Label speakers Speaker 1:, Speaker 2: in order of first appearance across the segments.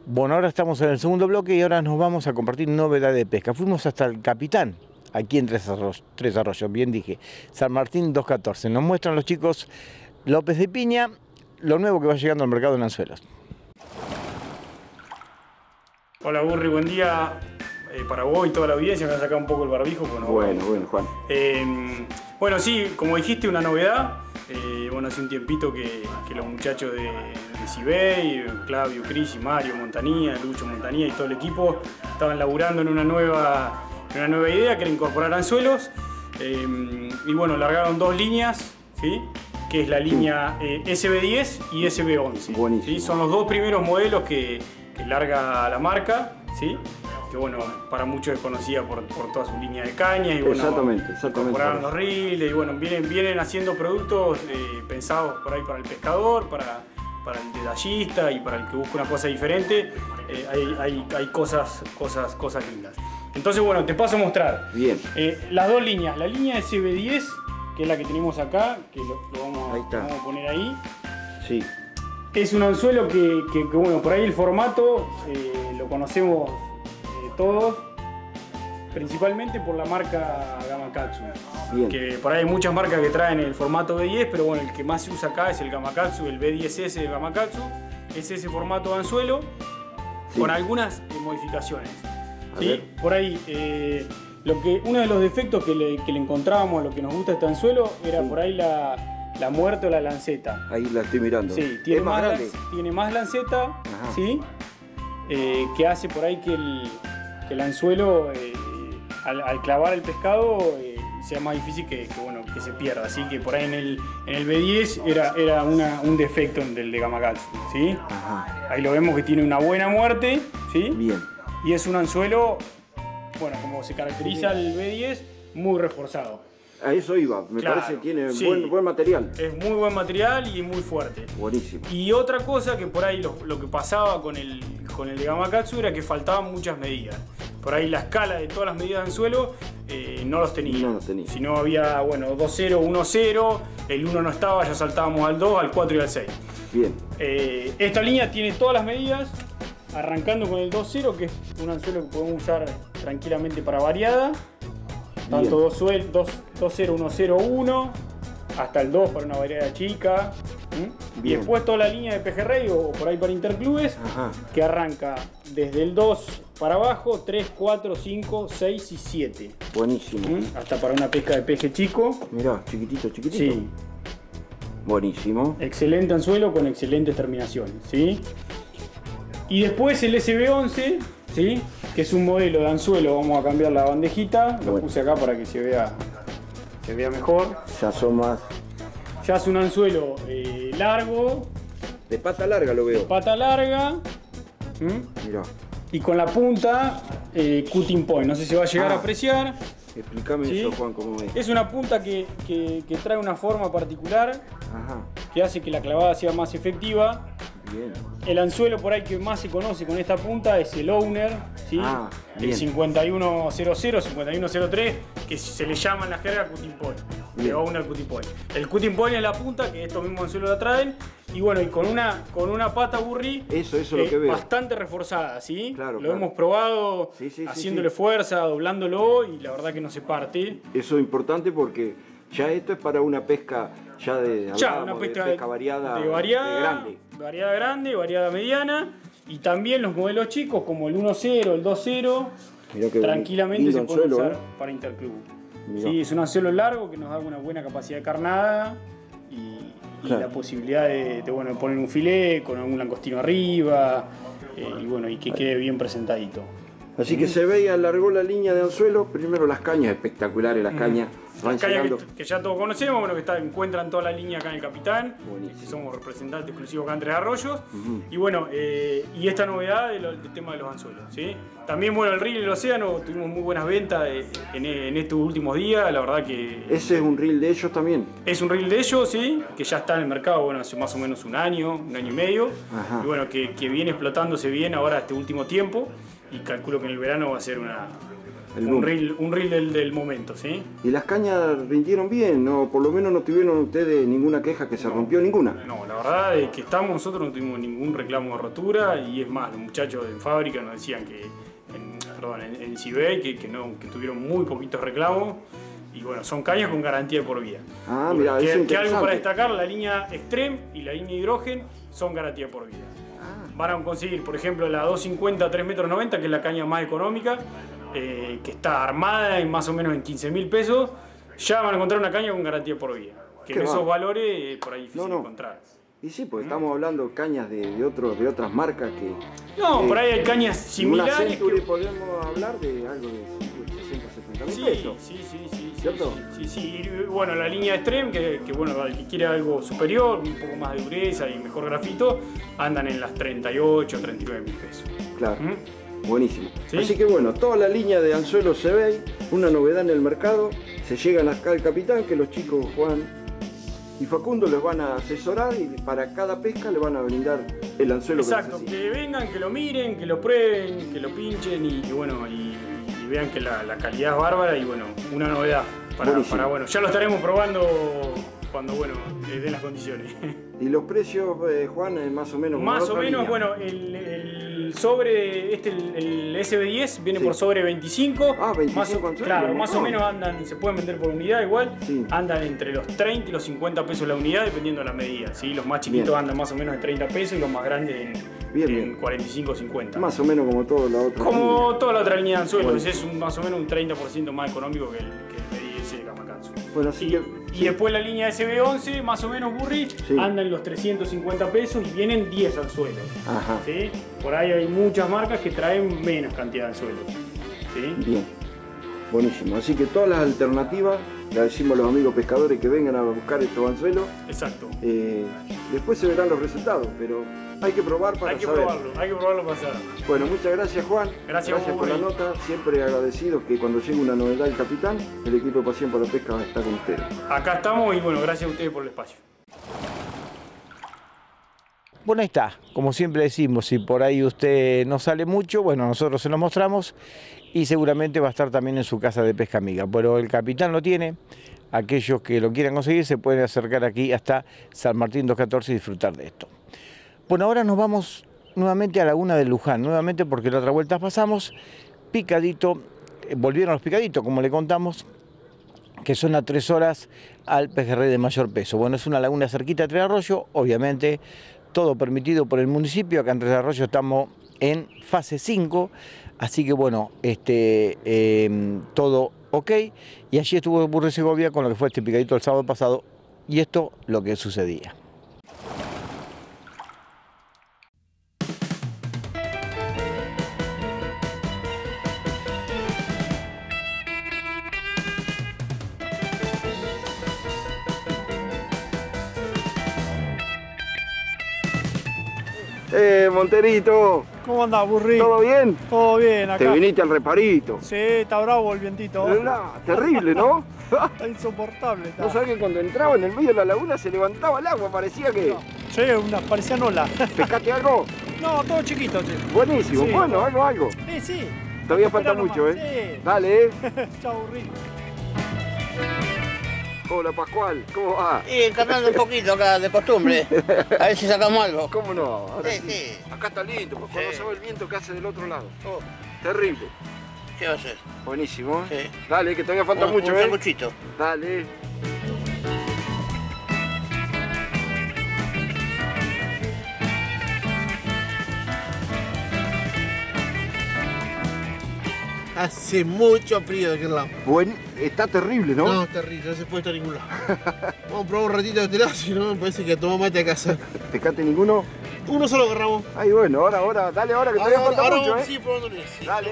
Speaker 1: Bueno, ahora estamos en el segundo bloque y ahora nos vamos a compartir novedades de pesca. Fuimos hasta el Capitán, aquí en Tres Arroyos, bien dije, San Martín 214. Nos muestran los chicos López de Piña, lo nuevo que va llegando al mercado en anzuelos.
Speaker 2: Hola Burri, buen día para vos y toda la audiencia. Me voy a sacar un poco el barbijo.
Speaker 3: Bueno, Juan.
Speaker 2: Bueno, sí, como dijiste, una novedad. Bueno, hace un tiempito que los muchachos de Cibey, Claudio, Cris y Mario Montanía, Lucho Montanía y todo el equipo estaban laburando en una nueva idea, que era incorporar anzuelos. Y bueno, largaron dos líneas, ¿sí? Que es la línea SB10 y SB11.
Speaker 3: Buenísimo.
Speaker 2: ¿Sí? Son los dos primeros modelos que larga la marca, ¿sí? Que bueno, para muchos es conocida por toda su línea de cañas y bueno,
Speaker 3: exactamente.
Speaker 2: incorporaron los riles y bueno, vienen haciendo productos pensados por ahí para el pescador, para el detallista y para el que busca una cosa diferente. Hay cosas lindas. Entonces bueno, te paso a mostrar.
Speaker 3: Bien.
Speaker 2: Las dos líneas, la línea SB10, que es la que tenemos acá, que lo vamos a poner ahí.
Speaker 3: Sí.
Speaker 2: Es un anzuelo que bueno, por ahí el formato lo conocemos todos, principalmente por la marca Gamakatsu.
Speaker 3: Bien.
Speaker 2: Que por ahí hay muchas marcas que traen el formato B10, pero bueno, el que más se usa acá es el Gamakatsu, el B10S de Gamakatsu. Es ese formato de anzuelo, sí, con algunas modificaciones. ¿Sí? Por ahí, uno de los defectos que le encontrábamos a lo que nos gusta este anzuelo era por ahí la muerte o la lanceta.
Speaker 3: Ahí la estoy mirando.
Speaker 2: Sí, tiene más lanceta, ¿sí? Que hace por ahí que el anzuelo, al clavar el pescado, sea más difícil que se pierda. Así que por ahí en el B10 era un defecto del de Gamakatsu, ¿sí? Ajá. Ahí lo vemos que tiene una buena muerte, ¿sí?
Speaker 3: Bien.
Speaker 2: Y es un anzuelo, bueno, como se caracteriza el B10, muy reforzado.
Speaker 3: A eso iba, me parece que tiene buen material.
Speaker 2: Es muy buen material y muy fuerte.
Speaker 3: Buenísimo.
Speaker 2: Y otra cosa que por ahí lo que pasaba con el de Gamakatsu era que faltaban muchas medidas. Por ahí la escala de todas las medidas de anzuelo no los tenía. Si no había, bueno, 2-0, 1-0, el 1 no estaba, ya saltábamos al 2, al 4 y al 6.
Speaker 3: Bien.
Speaker 2: Esta línea tiene todas las medidas, arrancando con el 2-0, que es un anzuelo que podemos usar tranquilamente para variada. Tanto 2-0, 1-0, 1, hasta el 2 para una variedad chica. Y después toda la línea de pejerrey o por ahí para interclubes, que arranca desde el 2 para abajo, 3, 4, 5, 6 y 7.
Speaker 3: Buenísimo.
Speaker 2: Hasta para una pesca de peje chico.
Speaker 3: Mirá, chiquitito.
Speaker 2: Sí.
Speaker 3: Buenísimo.
Speaker 2: Excelente anzuelo con excelentes terminaciones, ¿sí? Y después el SB11, ¿sí? Que es un modelo de anzuelo. Vamos a cambiar la bandejita, lo puse acá para que se vea mejor. Ya es un anzuelo largo.
Speaker 3: De pata larga lo veo.
Speaker 2: De pata larga.
Speaker 3: Mirá.
Speaker 2: Y con la punta cutting point. No sé si va a llegar a apreciar.
Speaker 3: Explícame eso, Juan, cómo es.
Speaker 2: Es una punta que trae una forma particular. Que hace que la clavada sea más efectiva.
Speaker 3: Bien.
Speaker 2: El anzuelo por ahí que más se conoce con esta punta es el Owner, ¿sí? El 5100, 5103, que se le llama en la jerga cutting point. De Owner cutting point. El cutting point es la punta que estos mismos anzuelos la traen. Y bueno, y con una pata Burri
Speaker 3: eso es lo que veo.
Speaker 2: Bastante reforzada, ¿sí?
Speaker 3: Claro,
Speaker 2: lo hemos probado haciéndole fuerza, doblándolo y la verdad que no se parte.
Speaker 3: Eso es importante porque ya esto es para una pesca
Speaker 2: una pesca
Speaker 3: variada,
Speaker 2: variada grande, variada mediana, y también los modelos chicos como el 1.0, el 2.0, tranquilamente se pueden usar para interclub. Sí, es un anzuelo largo que nos da una buena capacidad de carnada y la posibilidad de poner un filé con algún langostino arriba y que quede bien presentadito.
Speaker 3: Así que se ve y alargó la línea de anzuelo. Primero las cañas, espectaculares las cañas.
Speaker 2: Las cañas que ya todos conocemos, bueno, que encuentran toda la línea acá en el Capitán. Somos representantes exclusivos acá en Tres Arroyos. Y bueno, y esta novedad del tema de los anzuelos, ¿sí? También, bueno, el reel del océano, tuvimos muy buenas ventas en estos últimos días, la verdad que...
Speaker 3: ¿Ese es un reel de ellos también?
Speaker 2: Es un reel de ellos, sí, que ya está en el mercado, bueno, hace más o menos un año y medio. Y bueno, que viene explotándose bien ahora este último tiempo. Y calculo que en el verano va a ser un reel del momento, ¿sí?
Speaker 3: ¿Y las cañas rindieron bien? ¿No? Por lo menos no tuvieron ustedes ninguna queja que se rompió ninguna.
Speaker 2: No, la verdad es que nosotros no tuvimos ningún reclamo de rotura, y es más, los muchachos en fábrica nos decían que, en Cibey, que tuvieron muy poquitos reclamos. Y bueno, son cañas con garantía de por vida.
Speaker 3: Ah, mira, eso es interesante.
Speaker 2: Que algo para destacar, la línea Extreme y la línea Hidrogen son garantía de por vida. Van a conseguir, por ejemplo, la 250 3,90 metros, que es la caña más económica, que está armada en más o menos en 15.000 pesos. Ya van a encontrar una caña con garantía por vida. Que en esos valores por ahí es difícil encontrar.
Speaker 3: Y sí, porque estamos hablando cañas de otras marcas que...
Speaker 2: No, por ahí hay cañas similares.
Speaker 3: Una Century podemos hablar de algo de 60, 70.000 pesos.
Speaker 2: Sí,
Speaker 3: ¿cierto?
Speaker 2: Sí. Y bueno, la línea Extreme, que bueno, el que quiere algo superior, un poco más de dureza y mejor grafito, andan en las 38, 39.000 pesos.
Speaker 3: Claro. Buenísimo. ¿Sí? Así que bueno, toda la línea de anzuelos Cibey, una novedad en el mercado. Se llegan acá al capitán, que los chicos Juan y Facundo les van a asesorar, y para cada pesca le van a brindar el anzuelo.
Speaker 2: Exacto, que vengan, que lo miren, que lo prueben, que lo pinchen y bueno, y vean que la calidad es bárbara, y bueno, una novedad para bueno, ya lo estaremos probando cuando den las condiciones.
Speaker 3: ¿Y los precios, Juan, más o menos?
Speaker 2: Más o menos, bueno, el sobre, el SB10 viene por sobre 25.
Speaker 3: Ah, 25
Speaker 2: claro, más o menos andan, se pueden vender por unidad igual, andan entre los 30 y los 50 pesos la unidad, dependiendo de la medida, ¿sí? Los más chiquitos andan más o menos en 30 pesos y los más grandes en 45 o 50.
Speaker 3: Más o menos como toda la otra
Speaker 2: línea. Toda la otra línea de anzuelos, es más o menos un 30% más económico que el BDS de Gamakatsu.
Speaker 3: Bueno,
Speaker 2: y después la línea SB11, más o menos Burri, anda en los 350 pesos y vienen 10 anzuelos.
Speaker 3: Ajá.
Speaker 2: ¿Sí? Por ahí hay muchas marcas que traen menos cantidad de anzuelos. ¿Sí?
Speaker 3: Bien, buenísimo. Así que todas las alternativas, le decimos a los amigos pescadores que vengan a buscar estos anzuelos.
Speaker 2: Exacto.
Speaker 3: Después se verán los resultados, pero hay que probar para saber.
Speaker 2: Hay que probarlo para saber.
Speaker 3: Bueno, muchas gracias, Juan.
Speaker 2: Gracias
Speaker 3: por la nota. Siempre agradecidos que cuando llegue una novedad del capitán, el equipo de Pasión por la Pesca va a estar con ustedes.
Speaker 2: Acá estamos y bueno, gracias a ustedes por el espacio.
Speaker 1: Bueno, ahí está. Como siempre decimos, si por ahí usted no sale mucho, bueno, nosotros se lo mostramos y seguramente va a estar también en su casa de pesca amiga. Pero el capitán lo tiene. Aquellos que lo quieran conseguir se pueden acercar aquí hasta San Martín 214 y disfrutar de esto. Bueno, ahora nos vamos nuevamente a Laguna de Luján, nuevamente porque la otra vuelta pasamos picadito, volvieron los picaditos, como le contamos, que son a 3 horas al pejerrey de mayor peso. Bueno, es una laguna cerquita de Tres Arroyos, obviamente todo permitido por el municipio. Acá en Tres Arroyos estamos en fase 5, así que bueno, todo ok. Y allí estuvo Burri Segovia con lo que fue este picadito el sábado pasado, y esto lo que sucedía.
Speaker 3: Monterito.
Speaker 4: ¿Cómo andás, Burri?
Speaker 3: ¿Todo bien?
Speaker 4: Todo bien, acá.
Speaker 3: Te viniste al reparito.
Speaker 4: Sí, está bravo el vientito.
Speaker 3: Terrible, ¿no?
Speaker 4: Está insoportable. Está.
Speaker 3: ¿No sabés que cuando entraba en el medio de la laguna se levantaba el agua? Parecía que...
Speaker 4: No. Sí, parecían olas.
Speaker 3: ¿Pescaste algo?
Speaker 4: No, todo chiquito, che.
Speaker 3: Buenísimo,
Speaker 4: sí,
Speaker 3: bueno, algo.
Speaker 4: Sí.
Speaker 3: Todavía falta mucho,
Speaker 4: Sí.
Speaker 3: Dale,
Speaker 4: Chao, Burri.
Speaker 3: Hola, Pascual, ¿cómo va?
Speaker 5: Y encarnando un poquito acá, de costumbre. A ver si sacamos algo.
Speaker 3: ¿Cómo no? Ahora
Speaker 5: Sí.
Speaker 3: Acá está lindo, porque cuando
Speaker 5: Sí.
Speaker 3: sabe el viento que hace del otro lado.
Speaker 5: Oh,
Speaker 3: Terrible.
Speaker 5: ¿qué va a hacer?
Speaker 3: Buenísimo,
Speaker 5: Sí.
Speaker 3: Dale, que todavía falta mucho,
Speaker 5: un sanguchito.
Speaker 3: Dale.
Speaker 6: Hace mucho frío de aquel lado.
Speaker 3: Está terrible, ¿no?
Speaker 6: No, terrible, no se puede estar en ningún lado. Vamos a probar un ratito de este lado, si no me parece que tomamos mate a casa.
Speaker 3: ¿Pescaste ninguno?
Speaker 6: Uno solo agarramos.
Speaker 3: Ay, bueno, ahora, dale ahora que todavía falta mucho,
Speaker 6: vamos, sí, probándole. Sí.
Speaker 3: Dale.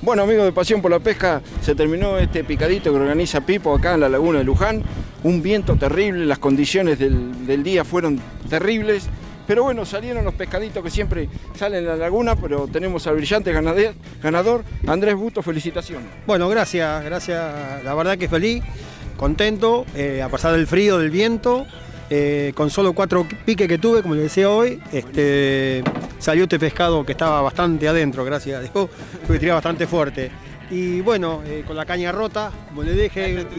Speaker 3: Bueno, amigos de Pasión por la Pesca, se terminó este picadito que organiza Pipo acá en la laguna de Luján. Un viento terrible, las condiciones del día fueron terribles. Pero bueno, salieron los pescaditos que siempre salen en la laguna, pero tenemos al brillante ganador, Andrés Busto, felicitaciones.
Speaker 7: Bueno, gracias, la verdad que feliz, contento, a pesar del frío, del viento, con solo 4 piques que tuve, como les decía hoy, salió este pescado que estaba bastante adentro, gracias a Dios, que tiraba bastante fuerte. Y bueno, con la caña rota, como le dije,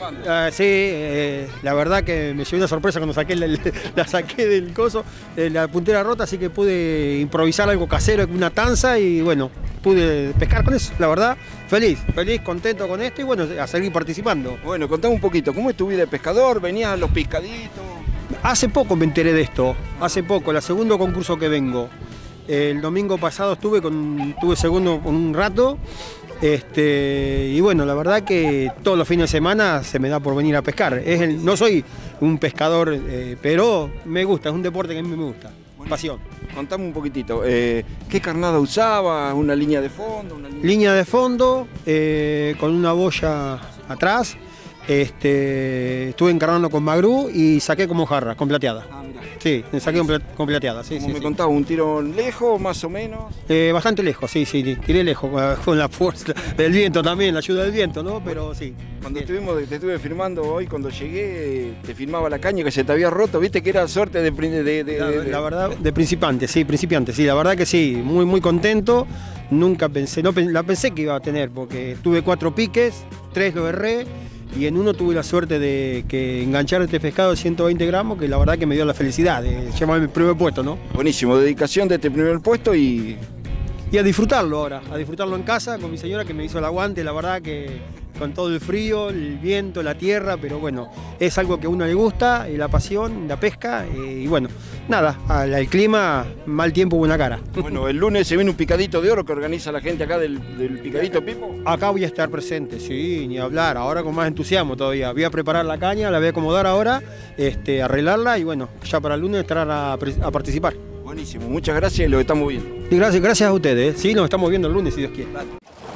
Speaker 7: la verdad que me llevé una sorpresa cuando la saqué del coso, la puntera rota, así que pude improvisar algo casero, una tanza y bueno, pude pescar con eso, la verdad, feliz, contento con esto y bueno, a seguir participando.
Speaker 3: Bueno, contame un poquito, ¿cómo es tu vida de pescador? ¿Venías a los pescaditos?
Speaker 7: Hace poco me enteré de esto, el segundo concurso que vengo. El domingo pasado estuve segundo un rato. Y bueno, la verdad que todos los fines de semana se me da por venir a pescar. No soy un pescador, pero me gusta, es un deporte que a mí me gusta, pasión.
Speaker 3: Contame un poquitito, ¿qué carnada usabas? ¿Una línea de fondo?
Speaker 7: Línea de fondo, con una boya atrás. Estuve encarnando con magrú y saqué como jarra, con plateada. Ah, mirá. Sí, saqué con plateada, sí.
Speaker 3: Como me contaba, ¿un tiro lejos, más o menos?
Speaker 7: Bastante lejos, sí, tiré lejos, con la fuerza del viento también, la ayuda del viento, ¿no? Pero sí.
Speaker 3: Cuando te estuve filmando hoy, cuando llegué, te filmaba la caña que se te había roto, viste que era suerte
Speaker 7: La verdad, de principiante, sí, la verdad que sí, muy contento. Nunca pensé, la pensé que iba a tener, porque tuve 4 piques, 3 lo erré. Y en uno tuve la suerte de enganchar este pescado de 120 gramos, que la verdad que me dio la felicidad de llevarme el primer puesto, ¿no?
Speaker 3: Buenísimo, dedicación de este primer puesto y
Speaker 7: a disfrutarlo ahora, a disfrutarlo en casa con mi señora que me hizo el aguante, la verdad que con todo el frío, el viento, la tierra, pero bueno, es algo que a uno le gusta, la pasión, la pesca, y bueno, nada, el clima, mal tiempo, buena cara.
Speaker 3: Bueno, el lunes se viene un picadito de oro que organiza la gente acá del Picadito Pipo.
Speaker 7: Acá voy a estar presente, sí, ni hablar, ahora con más entusiasmo todavía. Voy a preparar la caña, la voy a acomodar ahora, arreglarla y bueno, ya para el lunes estar a participar.
Speaker 3: Buenísimo, muchas gracias y lo estamos viendo.
Speaker 7: Y gracias a ustedes, sí, nos estamos viendo el lunes si Dios quiere. Dale.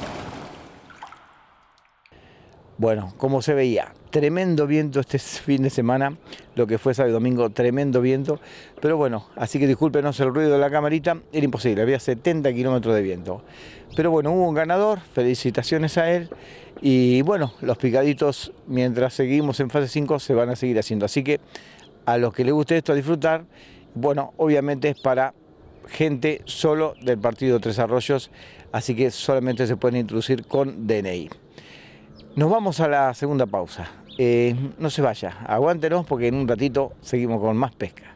Speaker 1: Bueno, como se veía, tremendo viento este fin de semana, lo que fue sábado y domingo, tremendo viento, pero bueno, así que discúlpenos el ruido de la camarita, era imposible, había 70 kilómetros de viento. Pero bueno, hubo un ganador, felicitaciones a él, y bueno, los picaditos, mientras seguimos en fase 5, se van a seguir haciendo. Así que a los que les guste esto, a disfrutar, bueno, obviamente es para gente solo del partido Tres Arroyos, así que solamente se pueden introducir con DNI. Nos vamos a la segunda pausa. No se vaya, aguántenos porque en un ratito seguimos con más pesca.